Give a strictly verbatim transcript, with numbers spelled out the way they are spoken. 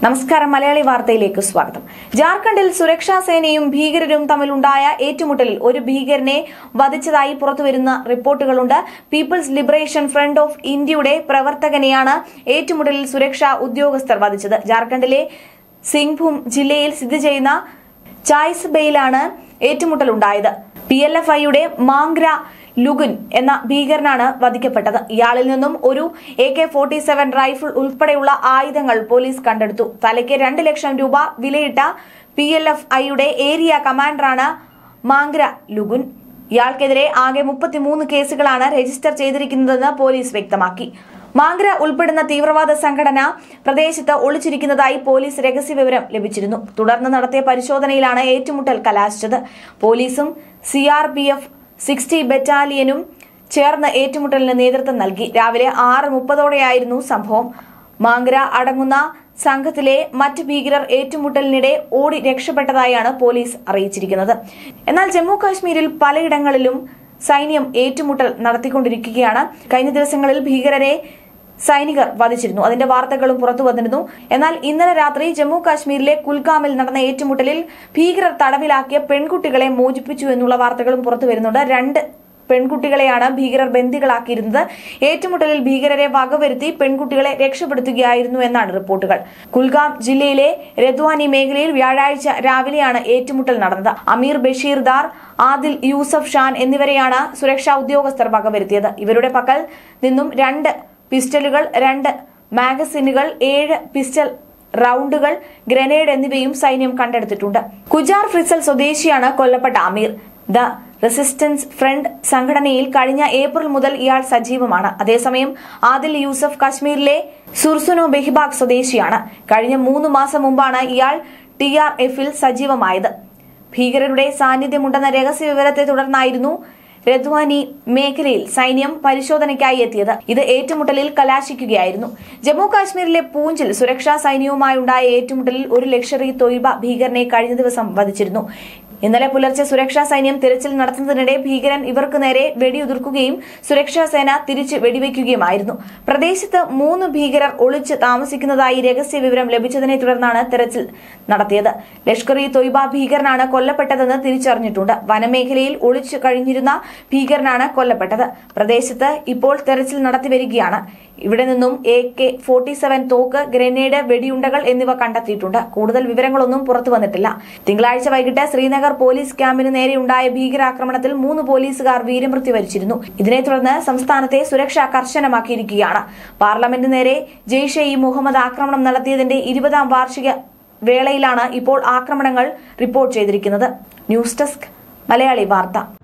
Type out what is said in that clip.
നമസ്കാരം. മലയാളി വാർത്തയിലേക്ക് സ്വാഗതം. ജാർഖണ്ഡിൽ സുരക്ഷാ സേനയും ഭീകരരും തമ്മിലുണ്ടായ ഏറ്റുമുട്ടലിൽ ഒരു ഭീകരനെ വധിച്ചതായി പുറത്തുവരുന്ന റിപ്പോർട്ടുകളുണ്ട്. പീപ്പിൾസ് ലിബറേഷൻ ഫ്രണ്ട് ഓഫ് ഇന്ത്യയുടെ പ്രവർത്തകനെയാണ് ഏറ്റുമുട്ടലിൽ സുരക്ഷാ ഉദ്യോഗസ്ഥർ വധിച്ചത്. ജാർഖണ്ഡിലെ സിംഗ്ഭൂം ജില്ലയിൽ സ്ഥിതി ചെയ്യുന്ന ചായ്സ്ബയിലാണ് ഏറ്റുമുട്ടലുണ്ടായത്. പി എൽ എഫ് ഐയുടെ മാംഗ്ര ലുഗുൻ എന്ന ഭീകരനാണ് വധിക്കപ്പെട്ടത്. ഇയാളിൽ നിന്നും ഒരു A K forty seven rifle ഉൾപ്പെടെയുള്ള ആയുധങ്ങൾ പോലീസ് കണ്ടെടുത്തു. തലയ്ക്ക് രണ്ട് ലക്ഷം രൂപ വിലയിട്ട പി എൽ എഫ് ഐയുടെ ഏരിയ കമാൻഡറാണ് മാംഗ്ര ലുഗുൻ. ഇയാൾക്കെതിരെ ആകെ മുപ്പത്തിമൂന്ന് കേസുകളാണ് രജിസ്റ്റർ ചെയ്തിരിക്കുന്നതെന്ന് പോലീസ് വ്യക്തമാക്കി. മാംഗ്ര ഉൾപ്പെടുന്ന തീവ്രവാദ സംഘടന പ്രദേശത്ത് ഒളിച്ചിരിക്കുന്നതായി പോലീസ് രഹസ്യവിവരം ലഭിച്ചിരുന്നു. തുടർന്ന് നടത്തിയ പരിശോധനയിലാണ് ഏറ്റുമുട്ടൽ കലാശിച്ചത്. പോലീസും C R P F sixty ബറ്റാലിയനും ചേർന്ന് ഏറ്റുമുട്ടലിന് നേതൃത്വം നൽകി. രാവിലെ ആറ് മുപ്പതോടെയായിരുന്നു സംഭവം. മാംഗ്ര അടങ്ങുന്ന സംഘത്തിലെ മറ്റ് ഭീകരർ ഏറ്റുമുട്ടലിനിടെ ഓടി രക്ഷപ്പെട്ടതായാണ് പോലീസ് അറിയിച്ചിരിക്കുന്നത്. എന്നാൽ ജമ്മു കാശ്മീരിൽ പലയിടങ്ങളിലും സൈന്യം ഏറ്റുമുട്ടൽ നടത്തിക്കൊണ്ടിരിക്കുകയാണ്. കഴിഞ്ഞ ദിവസങ്ങളിൽ ഭീകരരെ സൈനികർ വധിച്ചിരുന്നു. അതിന്റെ വാർത്തകളും പുറത്തു വന്നിരുന്നു. എന്നാൽ ഇന്നലെ രാത്രി ജമ്മു കാശ്മീരിലെ കുൽഗാമിൽ നടന്ന ഏറ്റുമുട്ടലിൽ ഭീകരർ തടവിലാക്കിയ പെൺകുട്ടികളെ മോചിപ്പിച്ചു എന്നുള്ള വാർത്തകളും പുറത്തു വരുന്നുണ്ട്. രണ്ട് പെൺകുട്ടികളെയാണ് ഭീകരർ ബന്ദികളാക്കിയിരുന്നത്. ഏറ്റുമുട്ടലിൽ ഭീകരരെ വകവരുത്തി പെൺകുട്ടികളെ രക്ഷപ്പെടുത്തുകയായിരുന്നു എന്നാണ് റിപ്പോർട്ടുകൾ. കുൽഗാം ജില്ലയിലെ രദ്വാനി മേഖലയിൽ വ്യാഴാഴ്ച രാവിലെയാണ് ഏറ്റുമുട്ടൽ നടന്നത്. അമീർ ബഷീർ ദാർ, ആദിൽ യൂസഫ് ഷാൻ എന്നിവരെയാണ് സുരക്ഷാ ഉദ്യോഗസ്ഥർ വകവരുത്തിയത്. ഇവരുടെ പക്കൽ നിന്നും രണ്ട് പിസ്റ്റലുകൾ, രണ്ട് മാഗസിനുകൾ, ഏഴ് പിസ്റ്റൽ റൌണ്ടുകൾ, ഗ്രനേഡ് എന്നിവയും സൈന്യം കണ്ടെടുത്തിട്ടുണ്ട്. കുജാർ ഫ്രിസൽ സ്വദേശിയാണ് കൊല്ലപ്പെട്ട അമീർ. ദ റെസിസ്റ്റൻസ് ഫ്രണ്ട് സംഘടനയിൽ കഴിഞ്ഞ ഏപ്രിൽ മുതൽ ഇയാൾ സജീവമാണ്. അതേസമയം ആദിൽ യൂസഫ് കശ്മീരിലെ സുർസുനോ ബെഹിബാഗ് സ്വദേശിയാണ്. കഴിഞ്ഞ മൂന്ന് മാസം മുമ്പാണ് ഇയാൾ ടി ആർ എഫിൽ സജീവമായത്. ഭീകരരുടെ സാന്നിധ്യമുണ്ടെന്ന രഹസ്യ വിവരത്തെ തുടർന്നായിരുന്നു രദ്വാനി മേഖലയിൽ സൈന്യം പരിശോധനയ്ക്കായി എത്തിയത്. ഇത് ഏറ്റുമുട്ടലിൽ കലാശിക്കുകയായിരുന്നു. ജമ്മു കാശ്മീരിലെ പൂഞ്ചിൽ സുരക്ഷാ സൈന്യവുമായുണ്ടായ ഏറ്റുമുട്ടലിൽ ഒരു ലഷ്കർ ഇ തൊയ്ബ ഭീകരനെ കഴിഞ്ഞ ദിവസം വധിച്ചിരുന്നു. ഇന്നലെ പുലർച്ചെ സുരക്ഷാ സൈന്യം തിരച്ചിൽ നടത്തുന്നതിനിടെ ഭീകരൻ ഇവർക്ക് നേരെ വെടിയുതിർക്കുകയും സുരക്ഷാ സേന തിരിച്ച് വെടിവെക്കുകയുമായിരുന്നു. പ്രദേശത്ത് മൂന്ന് ഭീകരർ ഒളിച്ച് താമസിക്കുന്നതായി രഹസ്യ വിവരം ലഭിച്ചതിനെ തുടർന്നാണ് തെരച്ചിൽ നടത്തിയത്. ലഷ്കർ ഇ തൊയ്ബ ഭീകരനാണ് കൊല്ലപ്പെട്ടതെന്ന് തിരിച്ചറിഞ്ഞിട്ടുണ്ട്. വനമേഖലയിൽ ഒളിച്ചു കഴിഞ്ഞിരുന്ന ഭീകരനാണ് കൊല്ലപ്പെട്ടത്. പ്രദേശത്ത് ഇപ്പോൾ തെരച്ചിൽ നടത്തിവരികയാണ്. ഇവിടെ നിന്നും എ കെ ഫോർട്ടി സെവൻ തോക്ക്, ഗ്രനേഡ്, വെടിയുണ്ടകൾ എന്നിവ കണ്ടെത്തിയിട്ടുണ്ട്. കൂടുതൽ വിവരങ്ങളൊന്നും പുറത്തു വന്നിട്ടില്ല. തിങ്കളാഴ്ച വൈകിട്ട് ശ്രീനഗർ പോലീസ് ക്യാമ്പിന് നേരെയുണ്ടായ ഭീകരാക്രമണത്തിൽ മൂന്ന് പോലീസുകാർ വീരമൃത്യു വരിച്ചിരുന്നു. ഇതിനെ തുടർന്ന് സംസ്ഥാനത്തെ സുരക്ഷ കർശനമാക്കിയിരിക്കുകയാണ്. പാർലമെന്റിന് നേരെ ജെയ്ഷെ ഇ മുഹമ്മദ് ആക്രമണം നടത്തിയതിന്റെ ഇരുപതാം വാർഷിക വേളയിലാണ് ഇപ്പോൾ ആക്രമണങ്ങൾ റിപ്പോർട്ട് ചെയ്തിരിക്കുന്നത്. ന്യൂസ് ഡെസ്ക്, മലയാളി വാർത്ത.